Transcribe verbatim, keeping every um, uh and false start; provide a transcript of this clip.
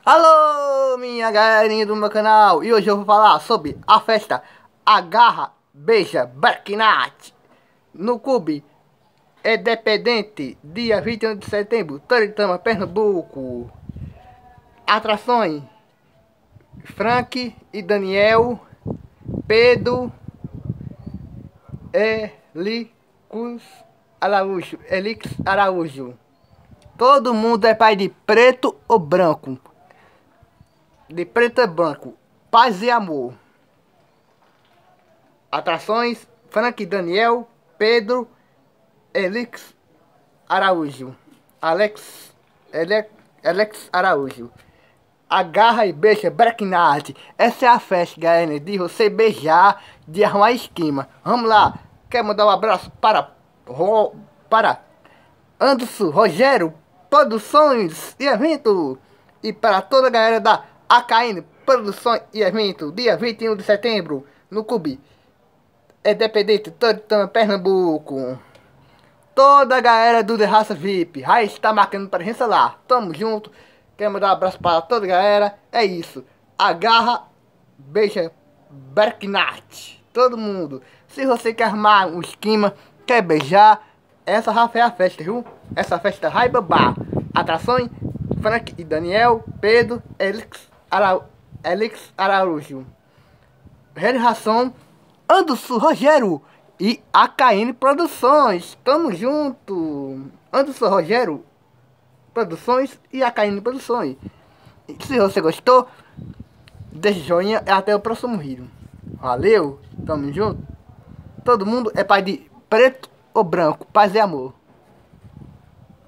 Alô, minha galerinha do meu canal. E hoje eu vou falar sobre a festa Agarra, Beija, Breaknight no Clube Independente, dia vinte e um de setembro, Toritama, Pernambuco. Atrações: Frank e Daniel, Pedro, Elicus Araújo, Elix Araújo. Todo mundo é pai de preto ou branco. De preto e branco, paz e amor. Atrações: Frank, Daniel, Pedro, Elix Araújo, Alex, Ele, Alex Araújo. Agarra e beija Breaknight. Essa é a festa, galera, de você beijar, de arrumar esquema. Vamos lá. Quero mandar um abraço para para Anderson, Rogério, Produções e Evento, e para toda a galera da A K N Produções e Evento, dia vinte e um de setembro, no Clube Independente, Toritama, Pernambuco. Toda a galera do The Raça V I P, já está marcando presença lá. Tamo junto. Quero mandar um abraço para toda a galera. É isso. Agarra, beija, Breaknight. Todo mundo. Se você quer armar um esquema, quer beijar, essa já foi a festa, viu? Essa festa vai babar. Atrações: Frank e Daniel, Pedro, Elix, Ara... Elix Araújo. Realização: Anderson, Rogério e A K N Produções. Tamo junto. Anderson, Rogério Produções e A K N Produções. Se você gostou, deixa o joinha e até o próximo vídeo. Valeu, tamo junto. Todo mundo é pai de preto ou branco, paz e amor.